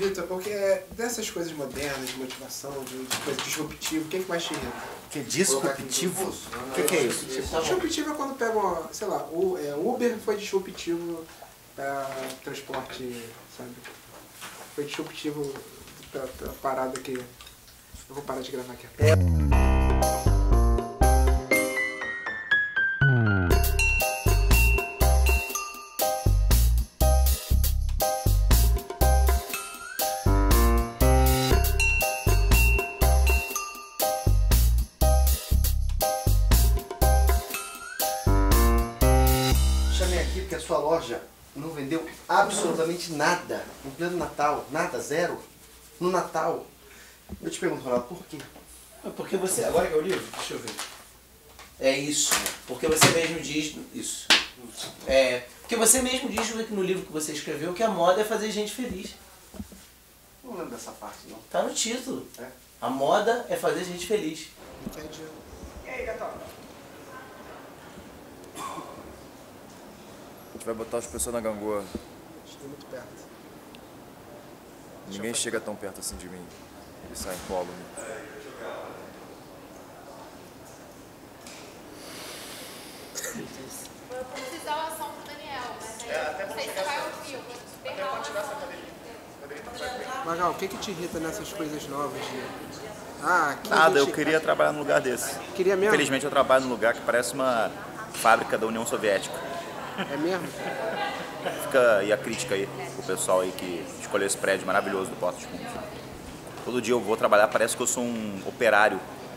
Vitor, porque dessas coisas modernas, de motivação, de coisa disruptiva, o que mais te irrita? Que é disruptivo? O que é isso? Disruptivo é quando pega uma, sei lá, Uber foi disruptivo para transporte, sabe? Foi disruptivo pra parada que... Eu vou parar de gravar aqui. Chamei aqui porque a sua loja não vendeu absolutamente nada no pleno Natal, nada, zero, no Natal. Eu te pergunto, Ronaldo, por quê? Porque você, agora que é o livro, deixa eu ver. É isso, porque você mesmo diz, isso. Porque você mesmo diz no livro que você escreveu que a moda é fazer gente feliz. Não lembro dessa parte, não. Tá no título. É. A moda é fazer gente feliz. Entendi. E aí, gatão? A gente vai botar as pessoas na gangorra. Estou muito perto. Ninguém chega tão perto assim de mim. Eles saem incólume. Eu precisar o som pro Daniel, mas aí não sei se vai ouvir, eu vou esperar o som. Magal, o que te irrita nessas coisas novas? Nada, eu queria trabalhar num lugar desse. Queria mesmo? Infelizmente eu trabalho num lugar que parece uma fábrica da União Soviética. É mesmo? Fica aí a crítica aí pro pessoal aí que escolheu esse prédio maravilhoso do Porto dos Fundos. Todo dia eu vou trabalhar, parece que eu sou um operário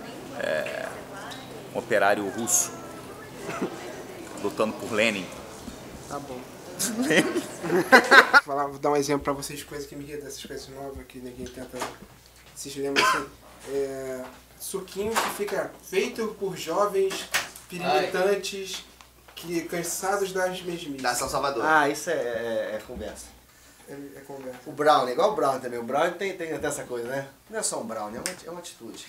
russo, lutando por Lenin. Tá bom. Vou dar um exemplo pra vocês de coisas que me irritam, essas coisas novas que ninguém tenta. Vocês lembram assim? Suquinho que fica feito por jovens militantes que cansados das mesmices. Da São Salvador. Isso é conversa. É conversa. O Brown, igual o Brown também. O Brown tem até essa coisa, né? Não é só um Brown, é uma atitude.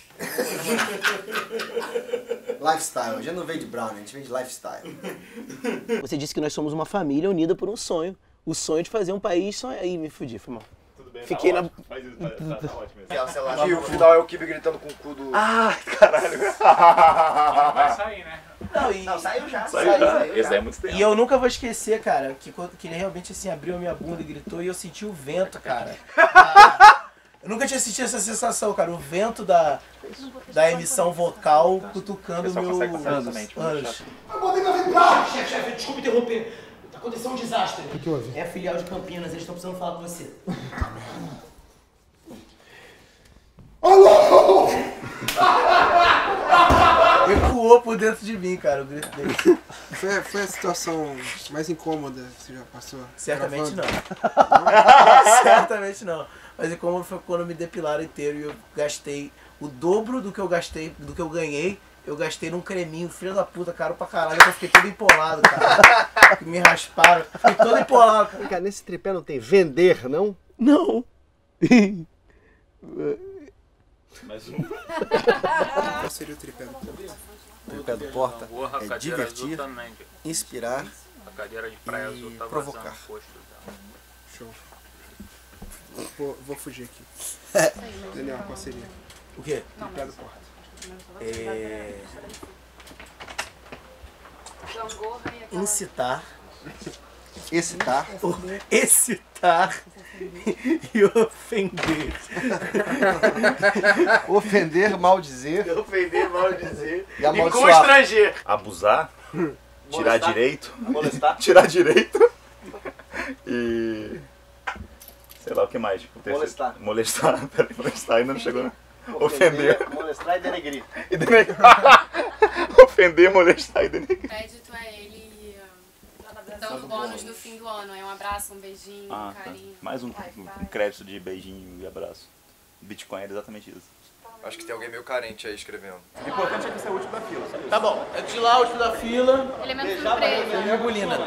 Lifestyle. A gente não vem de Brown, a gente vem de lifestyle. Você disse que nós somos uma família unida por um sonho. O sonho de fazer um país sonhar. Aí me fudi, foi mal. Tudo bem, Fiquei tá na... ótimo. Faz isso, tá ótimo. E o final é o Kibe gritando com o cu do... Caralho. Vai sair, né? Não, saiu já. Saiu já. Esse daí é muito tempo. E eu nunca vou esquecer, cara, que ele realmente assim abriu a minha bunda e gritou e eu senti o vento, cara. Eu nunca tinha sentido essa sensação, cara. O vento da emissão vocal cutucando o meu ânus. Eu botei meu vibrar! Chefe, desculpe interromper. Aconteceu um desastre. O que houve? É a filial de Campinas, eles estão precisando falar com você. Alô! Ecoou por dentro de mim, cara, o grito dele. Foi a situação mais incômoda que você já passou? Certamente gravando? não. Certamente não. Mas incômodo foi quando me depilaram inteiro e eu gastei o dobro do que eu ganhei. Eu gastei num creminho, filho da puta, caro pra caralho. Eu fiquei todo empolado, cara. Me rasparam. Fiquei todo empolado, cara. Cara, nesse tripé não tem vender, não? Não. Mais um. Qual seria o tripé do Porta? O tripé do Porta Porra, a é cadeira azul divertir, também. inspirar A cadeira de praia azul e tá provocar. vazando o posto dela. Show. Vou fugir aqui. Daniel, qual seria? O quê? Tripé do Porta. Incitar. excitar, Excitar e ofender. ofender, maldizer Ofender, maldizer e amaldiçoar. constranger. Abusar, tirar direito, Molestar. tirar direito e... sei lá o que mais. Tipo, Molestar. Molestar, peraí, molestar ainda não chegou, né? Ofender. Molestar e denegrir. E denegrir. Ofender, molestar e denegrir. Crédito é ele dando bônus no fim do ano. É um abraço, um beijinho, um Tá. carinho. Mais um crédito de beijinho e abraço. Bitcoin era exatamente isso. Acho que tem alguém meio carente aí escrevendo. O importante é que você é o último da fila. Sabe? Tá bom, é de lá, último da fila. Elemento surpresa. Mergulhina.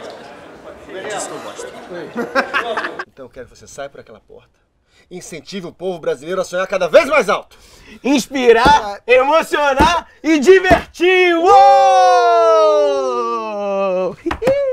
Então eu quero que você saia por aquela porta. Incentive o povo brasileiro a sonhar cada vez mais alto. Inspirar, emocionar e divertir. Uou!